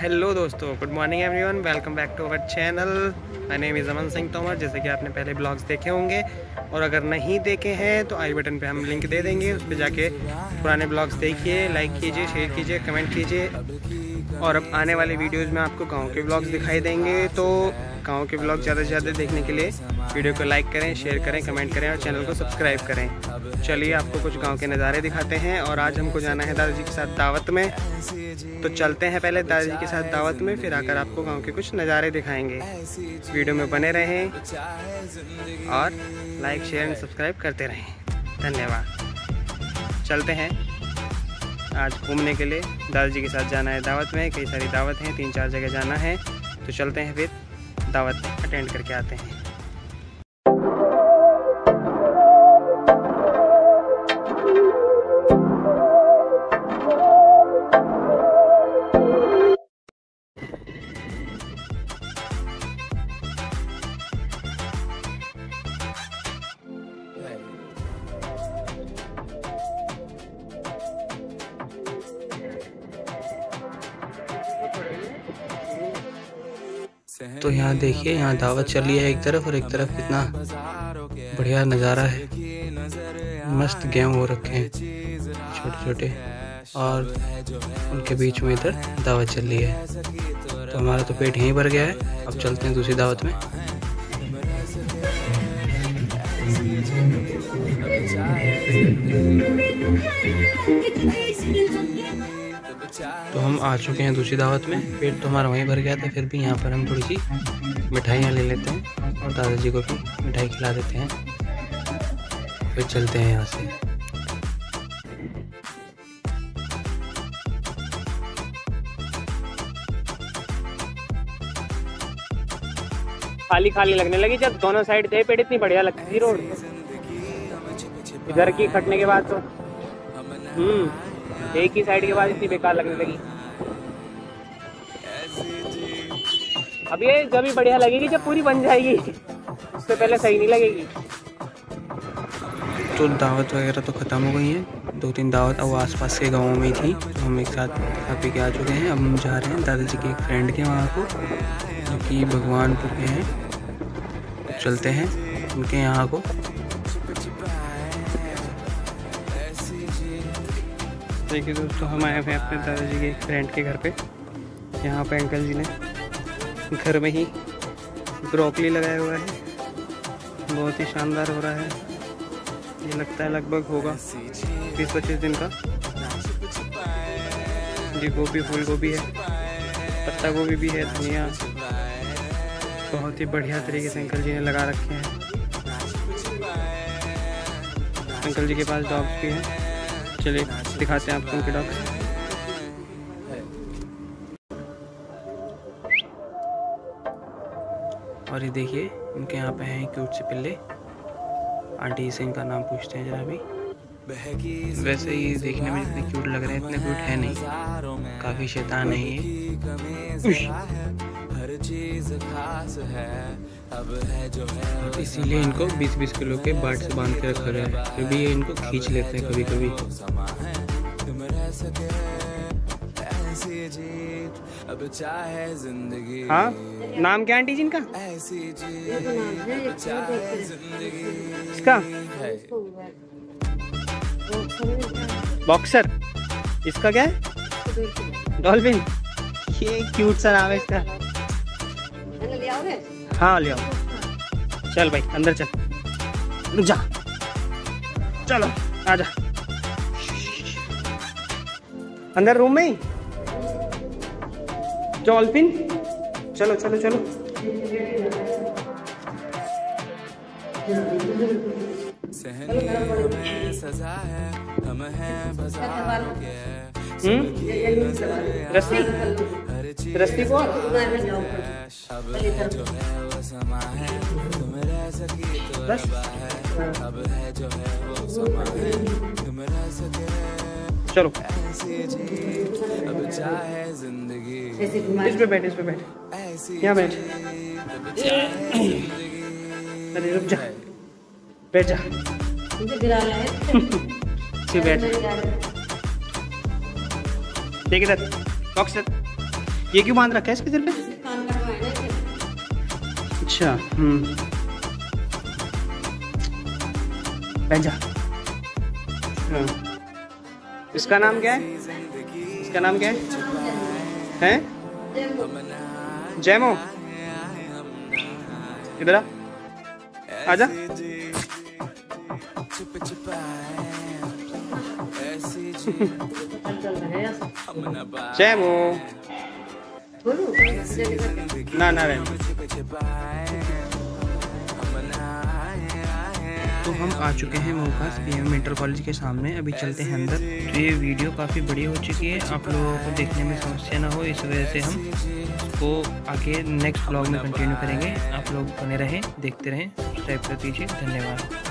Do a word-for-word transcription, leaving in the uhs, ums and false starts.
Hello दोस्तों, good morning everyone, welcome back to our channel. My name is Aman Singh Tomar. जैसे कि आपने पहले ब्लॉग्स देखे होंगे और अगर नहीं देखे हैं तो आई बटन पे हम लिंक दे देंगे, उस पर जाके पुराने ब्लॉग्स देखिए, लाइक कीजिए, शेयर कीजिए, कमेंट कीजिए। और अब आने वाले वीडियोज़ में आपको गाँव के ब्लॉग्स दिखाई देंगे, तो गाँव के ब्लॉग ज़्यादा से ज़्यादा देखने के लिए वीडियो को लाइक करें, शेयर करें, कमेंट करें और चैनल को सब्सक्राइब करें। चलिए आपको कुछ गांव के नज़ारे दिखाते हैं। और आज हमको जाना है दादाजी के साथ दावत में, तो चलते हैं पहले दादाजी के साथ दावत में, फिर आकर आपको गांव के कुछ नज़ारे दिखाएंगे। वीडियो में बने रहें और लाइक शेयर एंड सब्सक्राइब करते रहें। धन्यवाद। चलते हैं आज घूमने के लिए। दादाजी के साथ जाना है दावत में, कई सारी दावत हैं, तीन चार जगह जाना है, तो चलते हैं फिर दावत अटेंड करके आते हैं। तो यहाँ देखिए, यहाँ दावत चल रही है एक तरफ, और एक तरफ कितना बढ़िया नज़ारा है। मस्त गेहूं हो रखे हैं छोटे छोटे, और उनके बीच में इधर दावत चल रही है। तो हमारा तो पेट यहीं भर गया है। अब चलते हैं दूसरी दावत में। तो हम आ चुके हैं दूसरी दावत में। पेट तो हमारा वहीं भर गया था, फिर भी यहाँ पर हम थोड़ी सी मिठाइयाँ ले लेते हैं और दादाजी को भी मिठाई खिला देते हैं, फिर चलते हैं यहाँ से। खाली खाली लगने लगी जब दोनों साइड थे पेट, इतनी बढ़िया लगती थी रोड। इधर की खटने के बाद तो हम्म एक ही साइड के बाद इतनी बेकार लगने लगी। अब ये जब भी बढ़िया लगेगी जब पूरी बन जाएगी, उससे पहले सही नहीं लगेगी। तो दावत वगैरह तो ख़त्म हो गई है। दो तीन दावत वो आसपास के गाँवों में ही थी, तो हम एक साथ खा पी के आ चुके हैं। अब हम जा रहे हैं दादाजी के एक फ्रेंड के वहाँ को, जो कि भगवानपुर के हैं। चलते हैं उनके यहाँ को। देखिए दोस्तों, हम आए हुए अपने दादाजी के एक फ्रेंड के घर पे। यहाँ पे अंकल जी ने घर में ही ब्रोकली लगाया हुआ है, बहुत ही शानदार हो रहा है। ये लगता है लगभग होगा बीस पच्चीस दिन का। जी गोभी, फूल गोभी है, पत्ता गोभी भी है, धनिया, बहुत ही बढ़िया तरीके से अंकल जी ने लगा रखे हैं। अंकल जी के पास डॉग्स भी हैं, चलिए दिखाते हैं आपको उनके डॉग्स। और ये देखिए, उनके यहाँ पे हैं क्यूट से पिल्ले। आंटी से इनका नाम पूछते हैं जरा भी। वैसे ये देखने में जितने क्यूट लग रहे हैं इतने क्यूट है नहीं, काफ़ी शैतान है ये। इसीलिए इनको बीस बीस किलो के बाट से बांध के रखा गया है, फिर भी ये इनको खींच लेते हैं कभी कभी। हाँ, नाम क्या आंटी जी इनका? इसका बॉक्सर, इसका क्या है? डॉल्फिन। ये क्यूट सा नाम है इसका। हाँ ले आओ। चल भाई अंदर चल, रुक जा, चलो आजा अंदर रूम में ही। डॉल्फिन, चलो चलो चलो। हम्म रस्सी रस्सी को बस। चलो इस पे बैठ, इस पे बैठ, यहाँ बैठ। अरे रुक जा, बैठ जा। बैठ देख इधर, बॉक्सर ये क्यों बांध रखा है इसके सिर पे? अच्छा, हम्म, बैठ जा। हाँ। इसका नाम क्या है? इसका नाम क्या है? हैं? जैमो, इधर आ, आजा। जैमो, ना ना रहने। तो हम आ चुके हैं मेरे पास पी एम इंटर कॉलेज के सामने। अभी चलते हैं अंदर। तो ये वीडियो काफ़ी बड़ी हो चुकी है, आप लोगों को देखने में समस्या ना हो, इस वजह से हम इसको आगे नेक्स्ट ब्लॉग में कंटिन्यू करेंगे। आप लोग बने रहें, देखते रहें, सब्सक्राइब कर दीजिए। धन्यवाद।